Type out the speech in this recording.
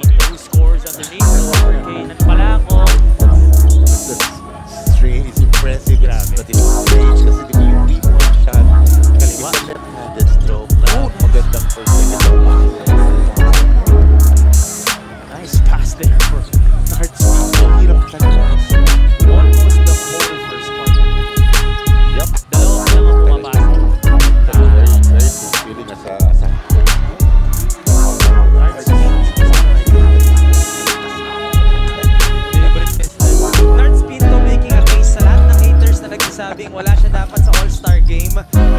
Pinto who scores underneath the a.k.a. Palako. The string is impressive, but it's strange kasi di ba yung 3-point shot kaliwa left-handed stroke na magandang first second. Nice pass there for Nards. Hirap talaga. Almost the whole first part. Yup. Dalawang lang ang pumapasok. Very fulfilling as a Nards Pinto making a case sa lahat ng haters na nagsasabing wala siya dapat sa All-Star game.